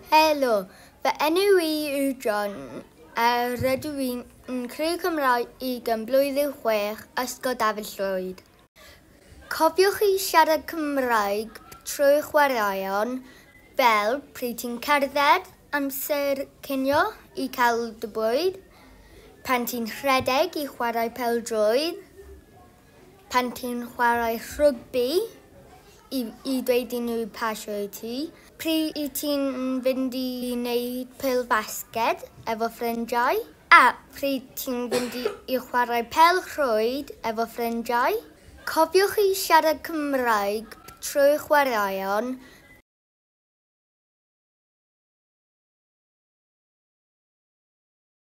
Helo, fy enw I yw John, a rydw i'n creu Cymraeg yn blwyddyn 6, Ysgol Dafydd Llwyd. Cofiwch chi siarad Cymraeg trwy chwaraeon fel pryd ti'n cerdded, amser cinio i cael dy bwyd, pan ti'n rhedeg i chwarae pêl-droed, pan ti'n chwarae rhwgbi i dweud i nhw pasio i ti, pryd i ti'n fynd i wneud pêl-fasged efo ffrindiau, a pryd ti'n fynd i chwarae pêl-rwyd efo ffrindiau. Cofiwch chi siarad Cymraeg trwy chwaraeon